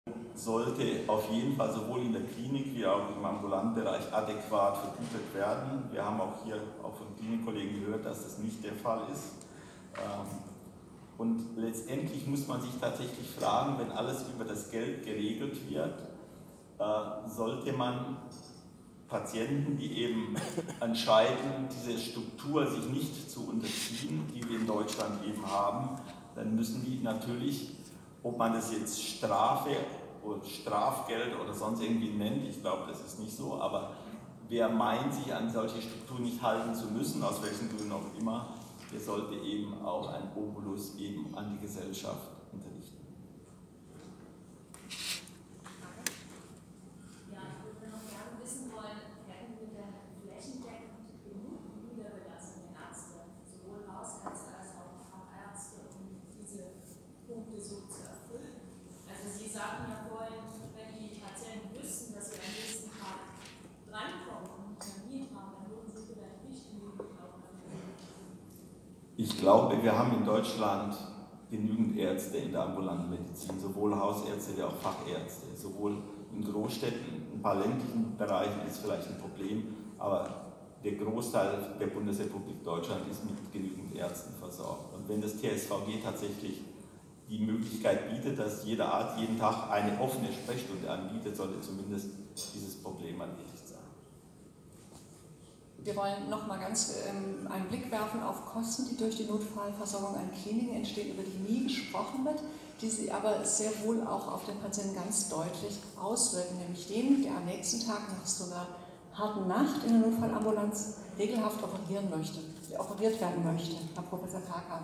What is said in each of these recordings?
sollte auf jeden Fall sowohl in der Klinik wie auch im ambulanten Bereich adäquat vergütet werden. Wir haben auch hier auch von Klinikkollegen gehört, dass das nicht der Fall ist. Und letztendlich muss man sich tatsächlich fragen, wenn alles über das Geld geregelt wird, sollte man Patienten, die eben entscheiden, diese Struktur sich nicht zu unterziehen, die wir in Deutschland eben haben, dann müssen die natürlich, ob man das jetzt Strafe oder Strafgeld oder sonst irgendwie nennt, ich glaube, das ist nicht so, aber wer meint, sich an solche Strukturen nicht halten zu müssen, aus welchen Gründen auch immer, der sollte eben auch einen Obolus eben an die Gesellschaft unterrichten. Ja, ich würde noch gerne wissen wollen, hätten wir denn flächendeckend genug Niedergelassene Ärzte, sowohl Hausärzte als auch Fachärzte, um diese Punkte so zu erfüllen? Also Sie sagten ja vorhin, wenn die Patienten wüssten, dass sie am nächsten Tag drankommen und einen Termin haben, dann würden sie vielleicht nicht in die Augen. Ich glaube, wir haben in Deutschland genügend Ärzte in der ambulanten Medizin, sowohl Hausärzte wie auch Fachärzte, sowohl in Großstädten, in ein paar ländlichen Bereichen ist vielleicht ein Problem, aber der Großteil der Bundesrepublik Deutschland ist mit genügend Ärzten versorgt. Und wenn das TSVG tatsächlich die Möglichkeit bietet, dass jeder Arzt jeden Tag eine offene Sprechstunde anbietet, sollte zumindest dieses Problem erledigt sein. Wir wollen noch mal ganz einen Blick werfen auf Kosten, die durch die Notfallversorgung an Kliniken entstehen, über die nie gesprochen wird, die sich aber sehr wohl auch auf den Patienten ganz deutlich auswirken, nämlich den, der am nächsten Tag nach so einer harten Nacht in der Notfallambulanz regelhaft operiert werden möchte. Herr Professor Karkamp.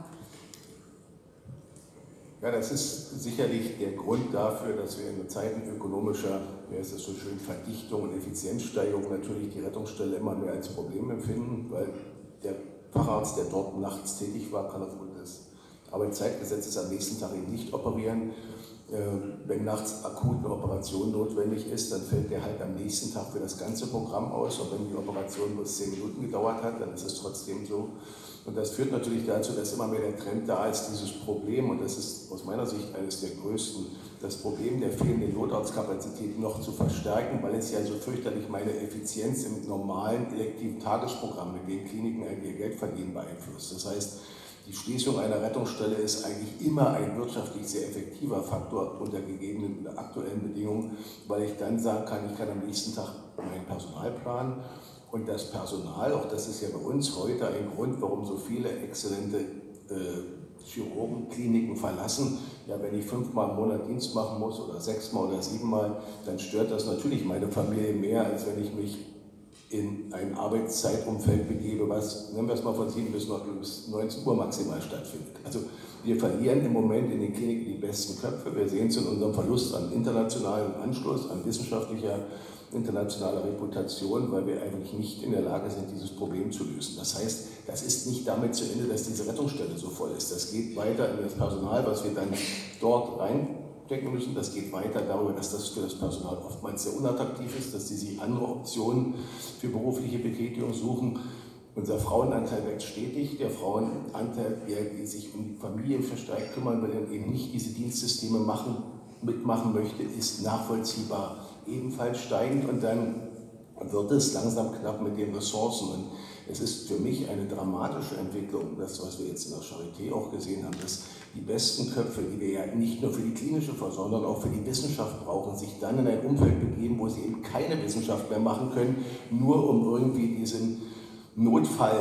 Ja, das ist sicherlich der Grund dafür, dass wir in Zeiten ökonomischer, wie heißt das so schön, Verdichtung und Effizienzsteigerung natürlich die Rettungsstelle immer mehr als Problem empfinden, weil der Facharzt, der dort nachts tätig war, kann aufgrund des Arbeitszeitgesetzes am nächsten Tag eben nicht operieren. Wenn nachts akut eine Operation notwendig ist, dann fällt der halt am nächsten Tag für das ganze Programm aus. Und wenn die Operation nur 10 Minuten gedauert hat, dann ist es trotzdem so. Und das führt natürlich dazu, dass immer mehr der Trend da ist, dieses Problem, und das ist aus meiner Sicht eines der größten, das Problem der fehlenden Notarztkapazität noch zu verstärken, weil es ja so fürchterlich meine Effizienz im normalen elektiven Tagesprogramm, mit dem Kliniken ihr Geld verdienen, beeinflusst. Das heißt, die Schließung einer Rettungsstelle ist eigentlich immer ein wirtschaftlich sehr effektiver Faktor unter gegebenen aktuellen Bedingungen, weil ich dann sagen kann, ich kann am nächsten Tag mein Personal planen. Und das Personal, auch das ist ja bei uns heute ein Grund, warum so viele exzellente Chirurgen Kliniken verlassen. Ja, wenn ich 5-mal im Monat Dienst machen muss oder 6-mal oder 7-mal, dann stört das natürlich meine Familie mehr, als wenn ich mich in ein Arbeitszeitumfeld begebe, was, nennen wir es mal von 7 bis 19 Uhr maximal stattfindet. Also wir verlieren im Moment in den Kliniken die besten Köpfe. Wir sehen es in unserem Verlust an internationalem Anschluss, an wissenschaftlicher internationaler Reputation, weil wir eigentlich nicht in der Lage sind, dieses Problem zu lösen. Das heißt, das ist nicht damit zu Ende, dass diese Rettungsstelle so voll ist. Das geht weiter in das Personal, was wir dann dort reinstecken müssen. Das geht weiter darüber, dass das für das Personal oftmals sehr unattraktiv ist, dass sie sich andere Optionen für berufliche Betätigung suchen. Unser Frauenanteil wächst stetig. Der Frauenanteil, der sich um die Familie verstärkt kümmern will und eben nicht diese Dienstsysteme mitmachen möchte, ist nachvollziehbar ebenfalls steigend, und dann wird es langsam knapp mit den Ressourcen. Und es ist für mich eine dramatische Entwicklung, das, was wir jetzt in der Charité auch gesehen haben, dass die besten Köpfe, die wir ja nicht nur für die klinische Versorgung, sondern auch für die Wissenschaft brauchen, sich dann in ein Umfeld begeben, wo sie eben keine Wissenschaft mehr machen können, nur um irgendwie diesen Notfall,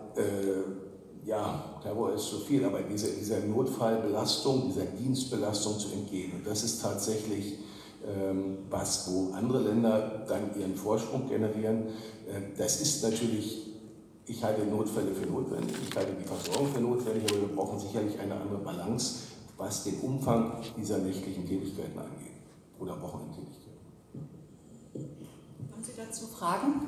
ja, Terror ist zu viel, aber dieser Notfallbelastung, dieser Dienstbelastung zu entgehen. Und das ist tatsächlich was, wo andere Länder dann ihren Vorsprung generieren. Das ist natürlich, ich halte Notfälle für notwendig, ich halte die Versorgung für notwendig, aber wir brauchen sicherlich eine andere Balance, was den Umfang dieser nächtlichen Tätigkeiten angeht oder Wochenendtätigkeiten. Haben Sie dazu Fragen?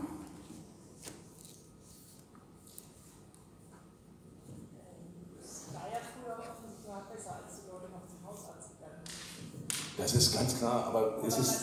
Das ist ganz klar, aber es ist...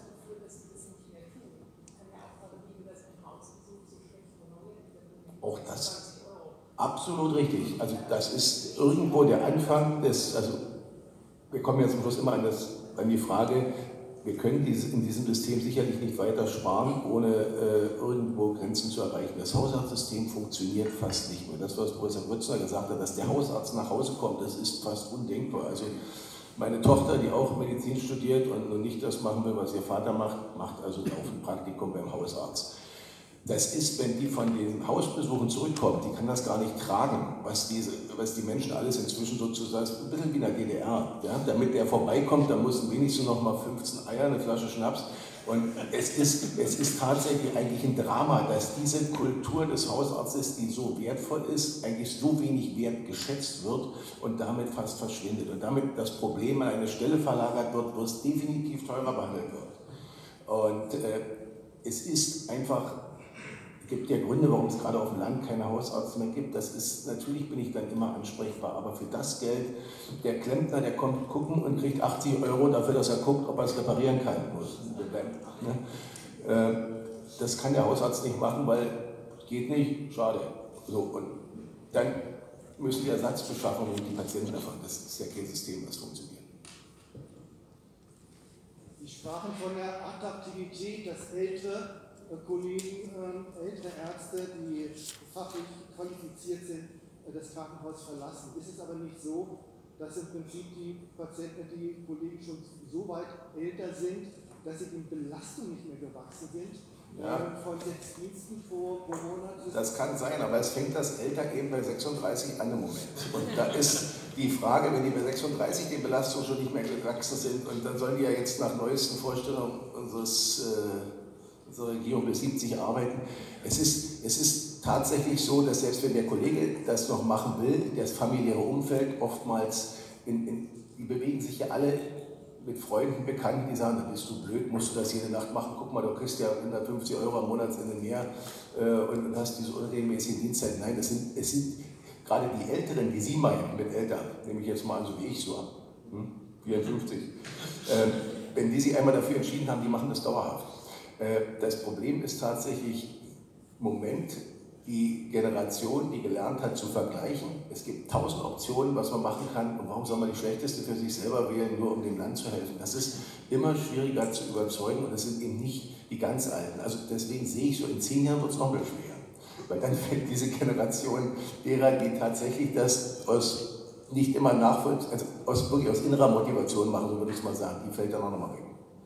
Auch das absolut richtig. Also das ist irgendwo der Anfang des, also wir kommen jetzt zum Schluss immer an das an die Frage, wir können in diesem System sicherlich nicht weiter sparen, ohne irgendwo Grenzen zu erreichen. Das Hausarztsystem funktioniert fast nicht mehr. Das, was Professor Grützner gesagt hat, dass der Hausarzt nach Hause kommt, das ist fast undenkbar. Also meine Tochter, die auch Medizin studiert und nicht das machen will, was ihr Vater macht, macht also laufend Praktikum beim Hausarzt. Das ist, wenn die von den Hausbesuchen zurückkommt, die kann das gar nicht tragen, was die Menschen alles inzwischen sozusagen, ein bisschen wie in der DDR. Ja? Damit der vorbeikommt, da mussten wenigstens noch mal 15 Eier, eine Flasche Schnaps. Und es ist tatsächlich eigentlich ein Drama, dass diese Kultur des Hausarztes, die so wertvoll ist, eigentlich so wenig wertgeschätzt wird und damit fast verschwindet. Und damit das Problem an eine Stelle verlagert wird, wo es definitiv teurer behandelt wird. Und es ist einfach... Es gibt ja Gründe, warum es gerade auf dem Land keine Hausärzte mehr gibt. Das ist, natürlich bin ich dann immer ansprechbar, aber für das Geld, der Klempner, der kommt gucken und kriegt 80 € dafür, dass er guckt, ob er es reparieren kann. Das kann der Hausarzt nicht machen, weil geht nicht, schade. So, und dann müssen die Ersatzbeschaffungen und die Patienten davon. Das ist ja kein System, das funktioniert. Sie sprachen von der Attraktivität, dass ältere Kollegen, ältere Ärzte, die fachlich qualifiziert sind, das Krankenhaus verlassen. Ist es aber nicht so, dass im Prinzip die Patienten, die Kollegen schon so weit älter sind, dass sie den Belastungen nicht mehr gewachsen sind? Ja. Von 6 Diensten pro Monat? Das kann sein, aber es fängt das Alter eben bei 36 an im Moment. Und da ist die Frage, wenn die bei 36 die Belastungen schon nicht mehr gewachsen sind, und dann sollen die ja jetzt nach neuesten Vorstellungen unserer Regierung bis 70 arbeiten. Es ist tatsächlich so, dass selbst wenn der Kollege das noch machen will, das familiäre Umfeld oftmals, die bewegen sich ja alle mit Freunden, Bekannten, die sagen, bist du blöd, musst du das jede Nacht machen, guck mal, du kriegst ja 150 € am Monatsende mehr und hast diese unregelmäßigen Dienstzeiten. Nein, es sind gerade die Älteren, die Sie meinen mit Eltern, nehme ich jetzt mal an, so wie ich so ab, 54, wenn die sich einmal dafür entschieden haben, die machen das dauerhaft. Das Problem ist tatsächlich im Moment die Generation, die gelernt hat zu vergleichen. Es gibt 1000 Optionen, was man machen kann, und warum soll man die schlechteste für sich selber wählen, nur um dem Land zu helfen. Das ist immer schwieriger zu überzeugen, und das sind eben nicht die ganz Alten. Also deswegen sehe ich so, in 10 Jahren wird es noch mehr schwer. Weil dann fällt diese Generation derer, die tatsächlich das nicht immer nachvollziehen, also wirklich aus innerer Motivation machen, so würde ich es mal sagen, die fällt dann auch noch mal weg.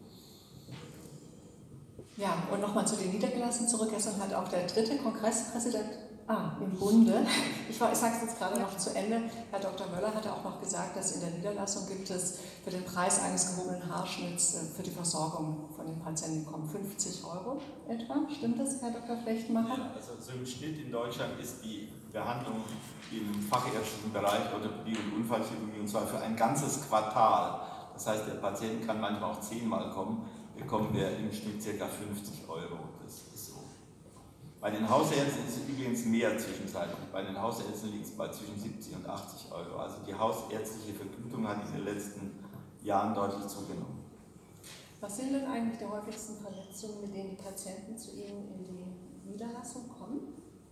Ja, und nochmal zu den Niedergelassenen zurück. Gestern hat auch der 3. Kongresspräsident im Bunde, ich sage es jetzt gerade noch zu Ende, Herr Dr. Möller hatte auch noch gesagt, dass in der Niederlassung gibt es für den Preis eines gehobenen Haarschnitts für die Versorgung von den Patienten kommen 50 € etwa. Stimmt das, Herr Dr. Flechtenmacher? Ja, also so im Schnitt in Deutschland ist die Behandlung im fachärztlichen Bereich Orthopädie und Unfallchirurgie, und zwar für ein ganzes Quartal. Das heißt, der Patient kann manchmal auch 10-mal kommen, bekommen wir im Schnitt ca. 50 €. Das ist so. Bei den Hausärzten ist es übrigens mehr zwischenzeitlich. Bei den Hausärzten liegt es bei zwischen 70 und 80 €. Also die hausärztliche Vergütung hat in den letzten Jahren deutlich zugenommen. Was sind denn eigentlich die häufigsten Verletzungen, mit denen die Patienten zu Ihnen in die Niederlassung kommen?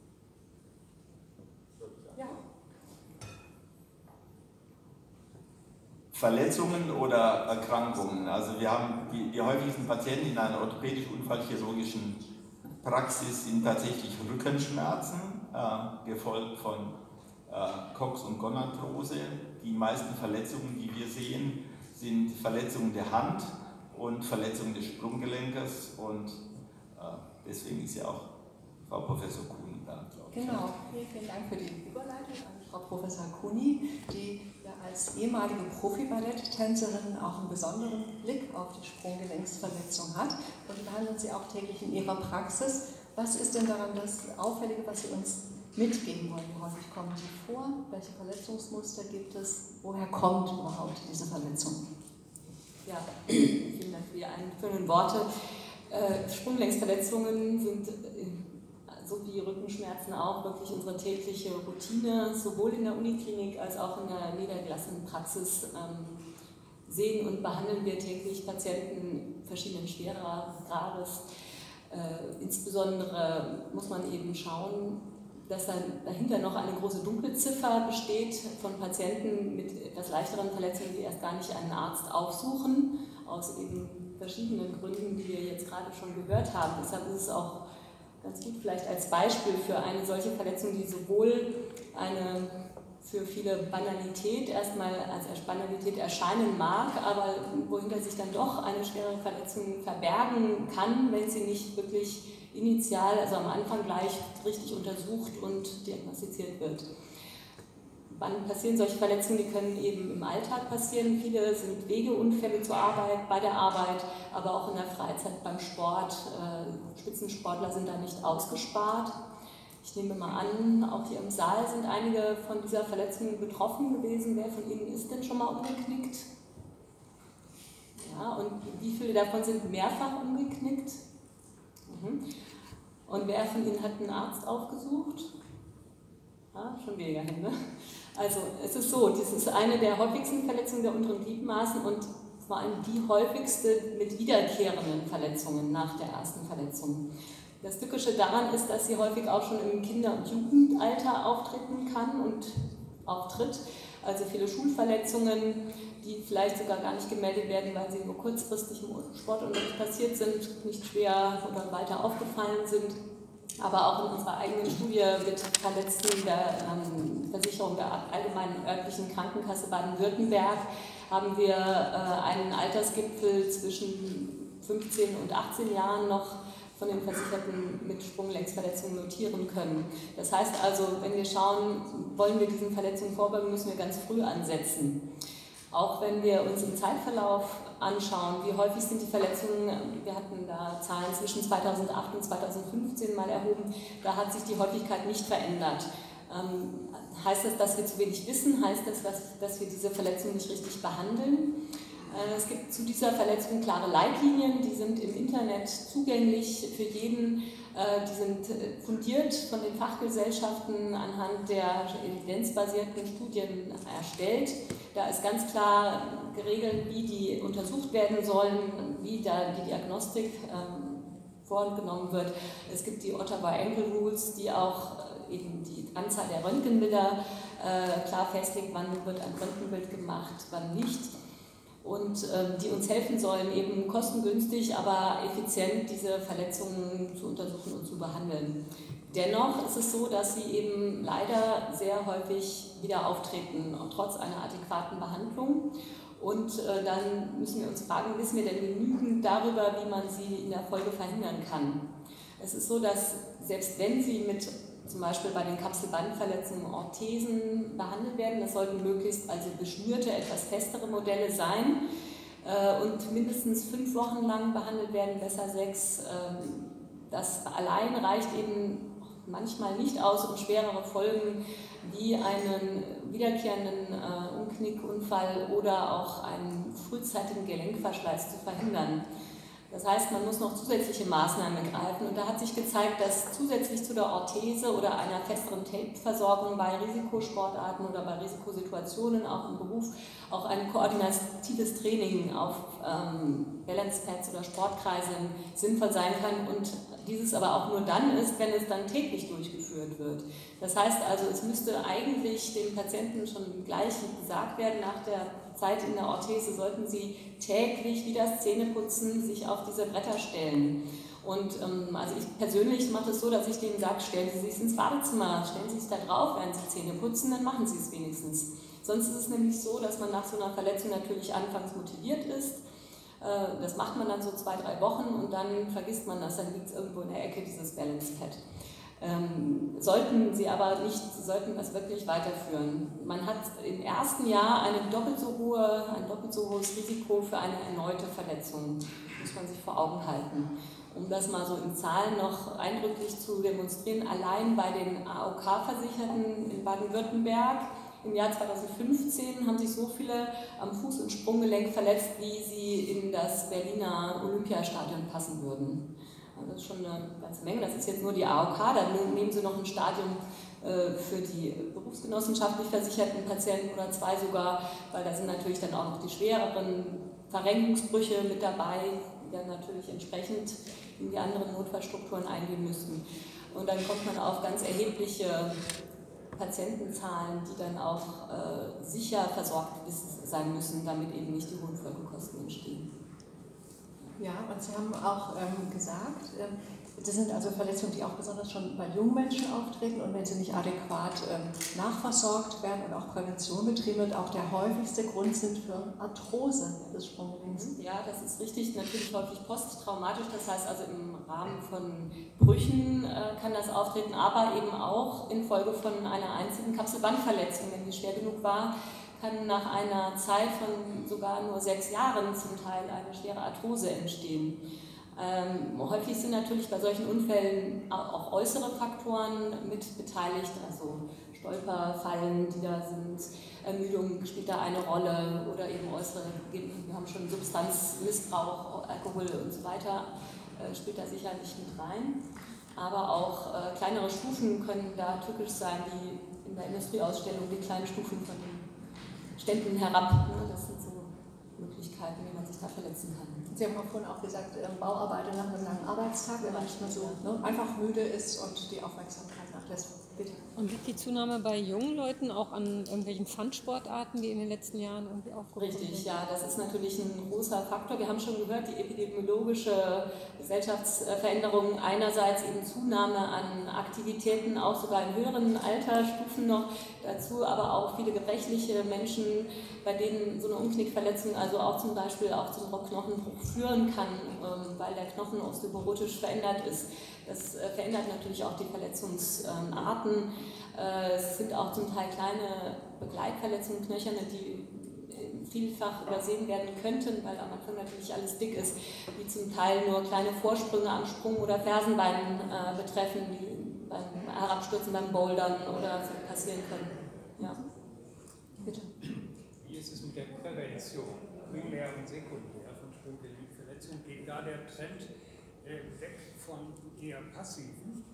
Ja. Verletzungen oder Erkrankungen. Also wir haben die häufigsten Patienten in einer orthopädisch-unfallchirurgischen Praxis sind tatsächlich Rückenschmerzen, gefolgt von Cox- und Gonarthrose. Die meisten Verletzungen, die wir sehen, sind Verletzungen der Hand und Verletzungen des Sprunggelenkes, und deswegen ist ja auch Frau Professor Kuhn da, glaube ich. Genau, vielen Dank für die Überleitung an Frau Professor Kuni, die ja als ehemalige Profi-Balletttänzerin auch einen besonderen Blick auf die Sprunggelenksverletzung hat, und behandelt sie auch täglich in ihrer Praxis. Was ist denn daran das Auffällige, was Sie uns mitgeben wollen? Wie häufig kommen die vor? Welche Verletzungsmuster gibt es? Woher kommt überhaupt diese Verletzung? Ja, vielen Dank für die einführenden Worte. Sprunggelenksverletzungen sind, so wie Rückenschmerzen auch, wirklich unsere tägliche Routine, sowohl in der Uniklinik als auch in der niedergelassenen Praxis. Sehen und behandeln wir täglich Patienten verschiedenen schwerer Grades. Insbesondere muss man eben schauen, dass dann dahinter noch eine große Dunkelziffer besteht von Patienten mit etwas leichteren Verletzungen, die erst gar nicht einen Arzt aufsuchen, aus eben verschiedenen Gründen, die wir jetzt gerade schon gehört haben. Deshalb ist es auch ganz gut vielleicht als Beispiel für eine solche Verletzung, die sowohl eine für viele Banalität erstmal als Banalität erscheinen mag, aber wohinter sich dann doch eine schwere Verletzung verbergen kann, wenn sie nicht wirklich initial, also am Anfang gleich richtig untersucht und diagnostiziert wird. Wann passieren solche Verletzungen? Die können eben im Alltag passieren. Viele sind Wegeunfälle zur Arbeit, bei der Arbeit, aber auch in der Freizeit beim Sport. Spitzensportler sind da nicht ausgespart. Ich nehme mal an, auch hier im Saal sind einige von dieser Verletzung betroffen gewesen. Wer von Ihnen ist denn schon mal umgeknickt? Ja, und wie viele davon sind mehrfach umgeknickt? Und wer von Ihnen hat einen Arzt aufgesucht? Ja, schon weniger Hände. Also es ist so, das ist eine der häufigsten Verletzungen der unteren Gliedmaßen und vor allem die häufigste mit wiederkehrenden Verletzungen nach der ersten Verletzung. Das Tückische daran ist, dass sie häufig auch schon im Kinder- und Jugendalter auftreten kann und auftritt. Also viele Schulverletzungen, die vielleicht sogar gar nicht gemeldet werden, weil sie nur kurzfristig im Sportunterricht passiert sind, nicht schwer oder weiter aufgefallen sind. Aber auch in unserer eigenen Studie mit Verletzten der Versicherung der allgemeinen örtlichen Krankenkasse Baden-Württemberg haben wir einen Altersgipfel zwischen 15 und 18 Jahren noch von den Versicherten mit Sprunggelenksverletzungen notieren können. Das heißt also, wenn wir schauen, wollen wir diesen Verletzungen vorbeugen, müssen wir ganz früh ansetzen. Auch wenn wir uns im Zeitverlauf anschauen, wie häufig sind die Verletzungen, wir hatten da Zahlen zwischen 2008 und 2015 mal erhoben, da hat sich die Häufigkeit nicht verändert. Heißt das, dass wir zu wenig wissen? Heißt das, dass wir diese Verletzungen nicht richtig behandeln? Es gibt zu dieser Verletzung klare Leitlinien, die sind im Internet zugänglich für jeden. Die sind fundiert von den Fachgesellschaften anhand der evidenzbasierten Studien erstellt. Da ist ganz klar geregelt, wie die untersucht werden sollen, wie da die Diagnostik vorgenommen wird. Es gibt die Ottawa Ankle Rules, die auch eben die Anzahl der Röntgenbilder klar festlegt, wann wird ein Röntgenbild gemacht, wann nicht. Und die uns helfen sollen, eben kostengünstig, aber effizient diese Verletzungen zu untersuchen und zu behandeln. Dennoch ist es so, dass sie eben leider sehr häufig wieder auftreten, trotz einer adäquaten Behandlung. Und dann müssen wir uns fragen, wissen wir denn genügend darüber, wie man sie in der Folge verhindern kann? Es ist so, dass selbst wenn sie mit zum Beispiel bei den Kapselbandverletzungen Orthesen behandelt werden. Das sollten möglichst also beschnürte, etwas festere Modelle sein und mindestens 5 Wochen lang behandelt werden, besser 6. Das allein reicht eben manchmal nicht aus, um schwerere Folgen wie einen wiederkehrenden Umknickunfall oder auch einen frühzeitigen Gelenkverschleiß zu verhindern. Das heißt, man muss noch zusätzliche Maßnahmen ergreifen und da hat sich gezeigt, dass zusätzlich zu der Orthese oder einer festeren Tape-Versorgung bei Risikosportarten oder bei Risikosituationen auch im Beruf auch ein koordinatives Training auf Balance-Pads oder Sportkreisen sinnvoll sein kann und dieses aber auch nur dann ist, wenn es dann täglich durchgeführt wird. Das heißt also, es müsste eigentlich den Patienten schon gleich gesagt werden, nach der Zeit in der Orthese sollten sie täglich wie das Zähneputzen sich auf diese Bretter stellen. Und also ich persönlich mache es so, dass ich denen sage, stellen Sie sich ins Badezimmer, stellen Sie sich da drauf, während Sie Zähne putzen, dann machen Sie es wenigstens. Sonst ist es nämlich so, dass man nach so einer Verletzung natürlich anfangs motiviert ist. Das macht man dann so 2-3 Wochen und dann vergisst man das, dann liegt es irgendwo in der Ecke, dieses Balance-Pad. Sollten Sie aber nicht, sollten das wirklich weiterführen. Man hat im ersten Jahr ein doppelt so hohes Risiko für eine erneute Verletzung, muss man sich vor Augen halten. Um das mal so in Zahlen noch eindrücklich zu demonstrieren, allein bei den AOK-Versicherten in Baden-Württemberg im Jahr 2015 haben sich so viele am Fuß- und Sprunggelenk verletzt, wie sie in das Berliner Olympiastadion passen würden. Das ist schon eine ganze Menge. Das ist jetzt nur die AOK, dann nehmen Sie noch ein Stadium für die berufsgenossenschaftlich versicherten Patienten oder 2 sogar, weil da sind natürlich dann auch noch die schwereren Verrenkungsbrüche mit dabei, die dann natürlich entsprechend in die anderen Notfallstrukturen eingehen müssen. Und dann kommt man auf ganz erhebliche Patientenzahlen, die dann auch sicher versorgt sein müssen, damit eben nicht die hohen Folgekosten entstehen. Ja, und Sie haben auch gesagt, das sind also Verletzungen, die auch besonders schon bei jungen Menschen auftreten und wenn sie nicht adäquat nachversorgt werden und auch Prävention betrieben wird, auch der häufigste Grund sind für Arthrose des Sprunggelenks. Ja, das ist richtig, natürlich häufig posttraumatisch, das heißt also im Rahmen von Brüchen kann das auftreten, aber eben auch infolge von einer einzigen Kapselbandverletzung, wenn die schwer genug war, kann nach einer Zeit von sogar nur 6 Jahren zum Teil eine schwere Arthrose entstehen. Häufig sind natürlich bei solchen Unfällen auch äußere Faktoren mit beteiligt, also Stolperfallen, die da sind, Ermüdung spielt da eine Rolle oder eben äußere, wir haben schon Substanzmissbrauch, Alkohol und so weiter, spielt da sicherlich mit rein. Aber auch kleinere Stufen können da tückisch sein, wie in der Industrieausstellung die kleinen Stufen von den Ständen herab. Ne? Das sind so Möglichkeiten, wie man sich da verletzen kann. Sie haben auch vorhin auch gesagt, Bauarbeiter nach einem langen Arbeitstag, wenn man nicht mehr so einfach müde ist und die Aufmerksamkeit nachlässt. Bitte. Und liegt die Zunahme bei jungen Leuten auch an irgendwelchen Pfandsportarten, die in den letzten Jahren irgendwie aufgekommen sind? Richtig, ja, das ist natürlich ein großer Faktor. Wir haben schon gehört, die epidemiologische Gesellschaftsveränderung, einerseits eben Zunahme an Aktivitäten, auch sogar in höheren Altersstufen noch dazu, aber auch viele gebrechliche Menschen, bei denen so eine Umknickverletzung also auch zum Beispiel auch zum Knochenbruch führen kann, weil der Knochen osteoporotisch verändert ist. Das verändert natürlich auch die Verletzungsarten. Es sind auch zum Teil kleine Begleitverletzungen, knöcherne, die vielfach übersehen werden könnten, weil am Anfang natürlich alles dick ist, die zum Teil nur kleine Vorsprünge am Sprung- oder Fersenbein betreffen, die beim Herabstürzen, beim Bouldern oder so passieren können. Ja. Bitte. Wie ist es mit der Prävention, primär und sekundär von Sprunggelenkverletzungen? Geht da der Trend weg von eher passiven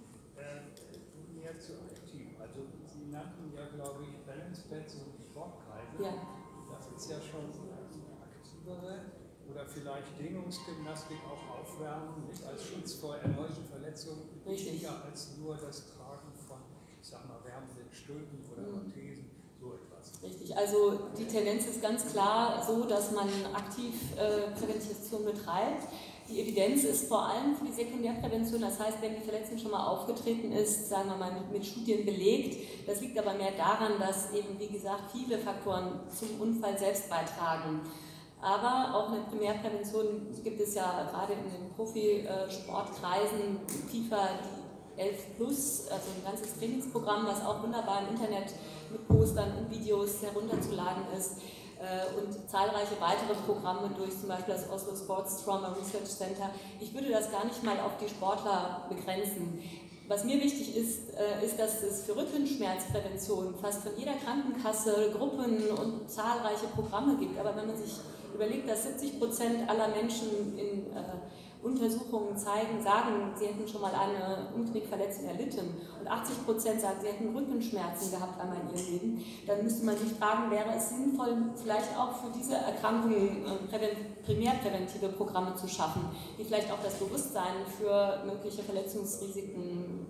mehr zu aktiv? Also Sie nannten ja, glaube ich, Balancepads und Sportkreise. Ja. Das ist ja schon eine aktivere oder vielleicht Dehnungsgymnastik auch aufwärmen, nicht als Schutz vor erneuten Verletzungen, wichtiger als nur das Tragen von, ich sag mal, wärmenden Stulpen oder Orthesen, so etwas. Richtig, also die Tendenz ist ganz klar so, dass man aktiv Prävention betreibt. Die Evidenz ist vor allem für die Sekundärprävention, das heißt, wenn die Verletzung schon mal aufgetreten ist, sagen wir mal mit Studien belegt. Das liegt aber mehr daran, dass eben, wie gesagt, viele Faktoren zum Unfall selbst beitragen. Aber auch in der Primärprävention gibt es ja gerade in den Profisportkreisen tiefer die 11+, also ein ganzes Trainingsprogramm, was auch wunderbar im Internet mit Postern und Videos herunterzuladen ist. Und zahlreiche weitere Programme durch zum Beispiel das Oslo Sports Trauma Research Center. Ich würde das gar nicht mal auf die Sportler begrenzen. Was mir wichtig ist, ist, dass es für Rückenschmerzprävention fast von jeder Krankenkasse Gruppen und zahlreiche Programme gibt. Aber wenn man sich überlegt, dass 70% aller Menschen in Untersuchungen sagen, sie hätten schon mal eine Umknickverletzung erlitten und 80% sagen, sie hätten Rückenschmerzen gehabt einmal in ihrem Leben, dann müsste man sich fragen, wäre es sinnvoll, vielleicht auch für diese Erkrankungen primärpräventive Programme zu schaffen, die vielleicht auch das Bewusstsein für mögliche Verletzungsrisiken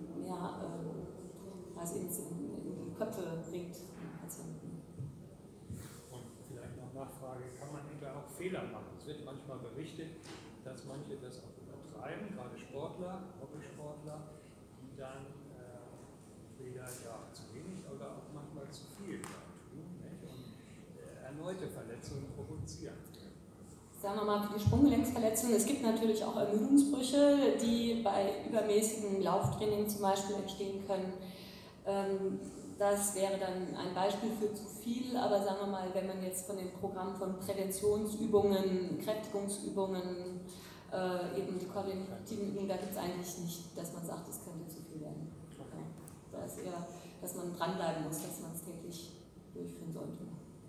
in die Köpfe bringt. Und vielleicht noch Nachfrage, kann man hinterher auch Fehler machen? Es wird manchmal berichtet, dass manche das auch übertreiben, gerade Sportler, Hobbysportler, die dann entweder zu wenig oder auch manchmal zu viel tun, nicht? Und erneute Verletzungen provozieren. Sagen wir mal, für die Sprunggelenksverletzungen, es gibt natürlich auch Ermüdungsbrüche, die bei übermäßigem Lauftraining zum Beispiel entstehen können. Das wäre dann ein Beispiel für zu viel, aber sagen wir mal, wenn man jetzt von dem Programm von Präventionsübungen, Kräftigungsübungen, eben die koordinativen Übungen, da gibt es eigentlich nicht, dass man sagt, es könnte zu viel werden. Okay. Da ist eher, dass man dranbleiben muss, dass man es täglich durchführen sollte.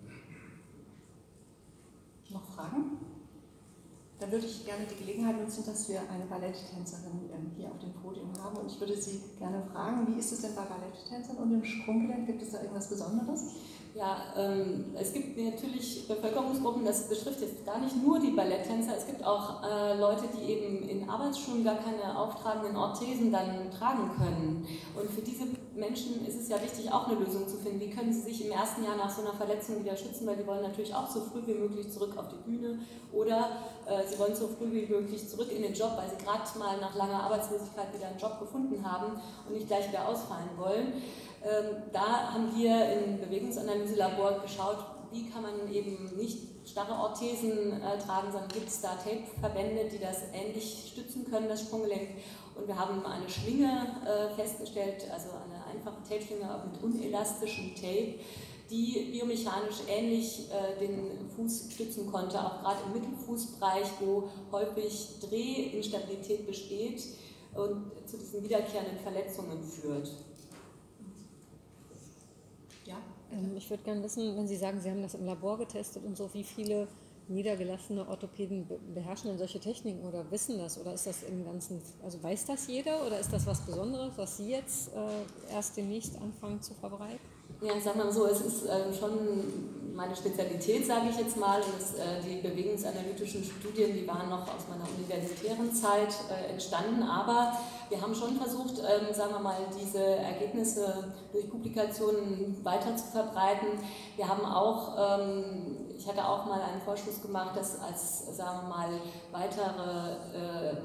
Noch Fragen? Dann würde ich gerne die Gelegenheit nutzen, dass wir eine Balletttänzerin hier auf dem Podium haben. Und ich würde Sie gerne fragen, wie ist es denn bei Balletttänzern und im Sprunggelenk? Gibt es da irgendwas Besonderes? Ja, es gibt natürlich Bevölkerungsgruppen, das betrifft jetzt gar nicht nur die Balletttänzer, es gibt auch Leute, die eben in Arbeitsschulen gar keine auftragenden Orthesen dann tragen können. Und für diese Menschen ist es ja wichtig, auch eine Lösung zu finden. Wie können sie sich im ersten Jahr nach so einer Verletzung wieder schützen, weil die wollen natürlich auch so früh wie möglich zurück auf die Bühne oder sie wollen so früh wie möglich zurück in den Job, weil sie gerade mal nach langer Arbeitslosigkeit wieder einen Job gefunden haben und nicht gleich wieder ausfallen wollen. Da haben wir im Bewegungsanalyse-Labor geschaut, wie kann man eben nicht starre Orthesen tragen, sondern gibt es da Tape-Verbände, die das ähnlich stützen können, das Sprunggelenk. Und wir haben eine Schlinge festgestellt, also eine einfache Tape-Schlinge mit unelastischem Tape, die biomechanisch ähnlich den Fuß stützen konnte, auch gerade im Mittelfußbereich, wo häufig Drehinstabilität besteht und zu diesen wiederkehrenden Verletzungen führt. Ja? Ich würde gerne wissen, wenn Sie sagen, Sie haben das im Labor getestet und so, wie viele niedergelassene Orthopäden beherrschen denn solche Techniken oder wissen das? Oder ist das im Ganzen, also weiß das jeder oder ist das was Besonderes, was Sie jetzt erst demnächst anfangen zu verbreiten? Ja, ich sage mal so, es ist schon meine Spezialität, sage ich jetzt mal. Und die bewegungsanalytischen Studien, die waren noch aus meiner universitären Zeit entstanden. Aber wir haben schon versucht, sagen wir mal, diese Ergebnisse durch Publikationen weiter zu verbreiten. Wir haben auch, ich hatte auch mal einen Vorschluss gemacht, dass als, sagen wir mal, weitere,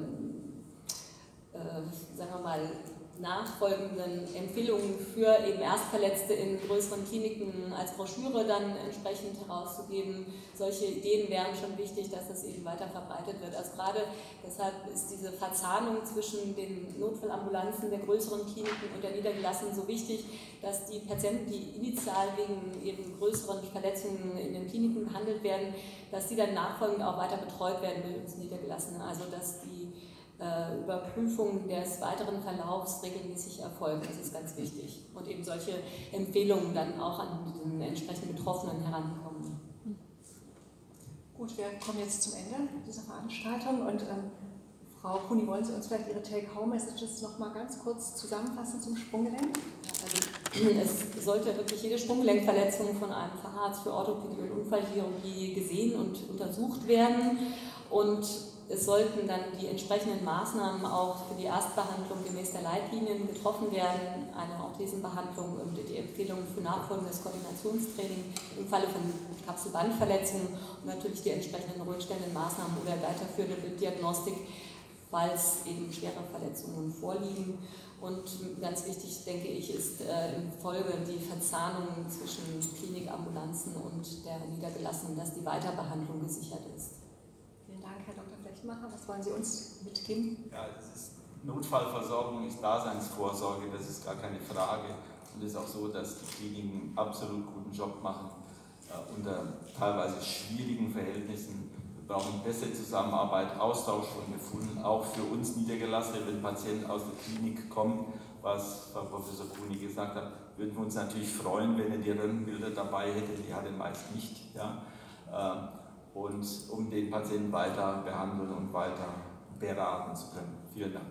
sagen wir mal, nachfolgenden Empfehlungen für eben Erstverletzte in größeren Kliniken als Broschüre dann entsprechend herauszugeben. Solche Ideen wären schon wichtig, dass das eben weiter verbreitet wird. Also gerade deshalb ist diese Verzahnung zwischen den Notfallambulanzen der größeren Kliniken und der niedergelassenen so wichtig, dass die Patienten, die initial wegen eben größeren Verletzungen in den Kliniken behandelt werden, dass die dann nachfolgend auch weiter betreut werden durch uns Niedergelassene. Also dass die Überprüfung des weiteren Verlaufs regelmäßig erfolgen. Das ist ganz wichtig. Und eben solche Empfehlungen dann auch an den entsprechenden Betroffenen herankommen. Gut, wir kommen jetzt zum Ende dieser Veranstaltung und Frau Kuni, wollen Sie uns vielleicht Ihre Take-Home-Messages noch mal ganz kurz zusammenfassen zum Sprunggelenk? Also, es sollte wirklich jede Sprunggelenkverletzung von einem Facharzt für Orthopädie und Unfallchirurgie gesehen und untersucht werden und es sollten dann die entsprechenden Maßnahmen auch für die Erstbehandlung gemäß der Leitlinien getroffen werden, eine Orthesenbehandlung und die Empfehlung für nachfolgendes Koordinationstraining im Falle von Kapselbandverletzungen und natürlich die entsprechenden ruhigstellenden Maßnahmen oder weiterführende Bilddiagnostik, falls eben schwere Verletzungen vorliegen. Und ganz wichtig, denke ich, ist in Folge die Verzahnung zwischen Klinikambulanzen und der Niedergelassenen, dass die Weiterbehandlung gesichert ist. Vielen Dank, Herr Dr. Flechtmacher. Was wollen Sie uns mitgeben? Ja, das ist Notfallversorgung ist Daseinsvorsorge, das ist gar keine Frage. Und es ist auch so, dass die Kliniken einen absolut guten Job machen, unter teilweise schwierigen Verhältnissen. Wir brauchen bessere Zusammenarbeit, Austausch von Befunden, auch für uns Niedergelassene, wenn ein Patient aus der Klinik kommt, was Frau Professor Kuni gesagt hat, würden wir uns natürlich freuen, wenn er die Röntgenbilder dabei hätte, die hat er meist nicht. Ja? Und um den Patienten weiter behandeln und weiter beraten zu können. Vielen Dank.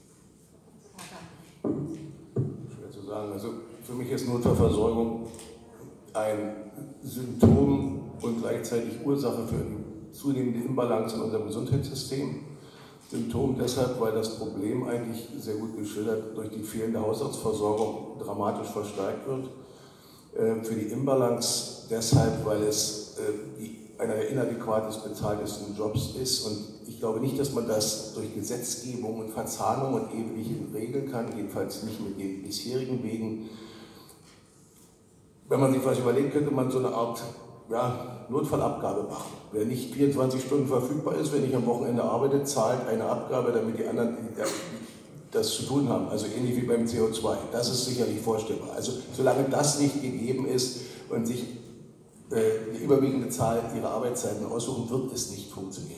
Schwer zu sagen. Also für mich ist Notfallversorgung ein Symptom und gleichzeitig Ursache für die zunehmende Imbalance in unserem Gesundheitssystem. Symptom deshalb, weil das Problem eigentlich sehr gut geschildert durch die fehlende Hausarztversorgung dramatisch verstärkt wird. Für die Imbalance deshalb, weil es einer der inadäquatest bezahltesten Jobs ist. Und ich glaube nicht, dass man das durch Gesetzgebung und Verzahnung und ewigen regeln kann, jedenfalls nicht mit den bisherigen Wegen. Wenn man sich was überlegt, könnte man so eine Art Notfallabgabe machen. Wer nicht 24 Stunden verfügbar ist, wenn ich am Wochenende arbeite, zahlt eine Abgabe, damit die anderen das zu tun haben. Also ähnlich wie beim CO2. Das ist sicherlich vorstellbar. Also solange das nicht gegeben ist und sich die überwiegende Zahl ihrer Arbeitszeiten aussuchen, wird es nicht funktionieren.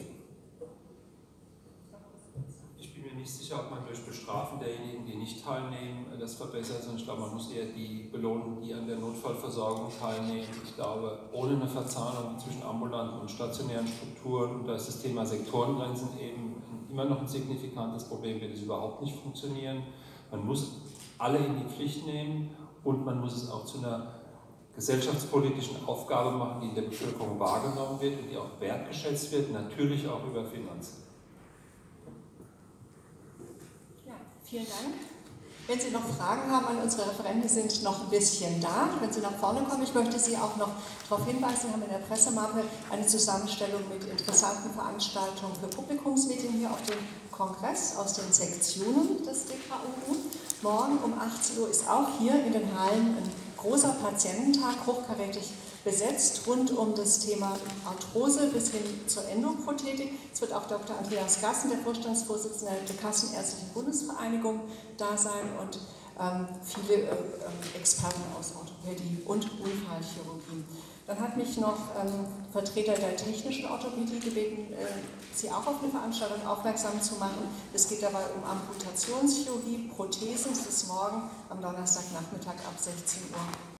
Ich bin mir nicht sicher, ob man durch Bestrafen derjenigen, die nicht teilnehmen, das verbessert, sondern ich glaube, man muss eher die belohnen, die an der Notfallversorgung teilnehmen. Ich glaube, ohne eine Verzahnung zwischen ambulanten und stationären Strukturen, und da ist das Thema Sektorengrenzen eben immer noch ein signifikantes Problem, wird es überhaupt nicht funktionieren. Man muss alle in die Pflicht nehmen und man muss es auch zu einer gesellschaftspolitischen Aufgabe machen, die in der Bevölkerung wahrgenommen wird und die auch wertgeschätzt wird, natürlich auch über Finanzen. Ja, vielen Dank. Wenn Sie noch Fragen haben an unsere Referenten, sind noch ein bisschen da. Wenn Sie nach vorne kommen, ich möchte Sie auch noch darauf hinweisen, wir haben in der Pressemappe eine Zusammenstellung mit interessanten Veranstaltungen für Publikumsmeetings hier auf dem Kongress aus den Sektionen des DKUU. Morgen um 18 Uhr ist auch hier in den Hallen ein großer Patiententag, hochkarätig besetzt, rund um das Thema Arthrose bis hin zur Endoprothetik. Es wird auch Dr. Andreas Gassen, der Vorstandsvorsitzende der Kassenärztlichen Bundesvereinigung, da sein und viele Experten aus Orthopädie und Unfallchirurgie. Dann hat mich noch Vertreter der technischen Orthopädie gebeten, Sie auch auf eine Veranstaltung aufmerksam zu machen. Es geht dabei um Amputationschirurgie, Prothesen. Das ist morgen am Donnerstagnachmittag ab 16 Uhr.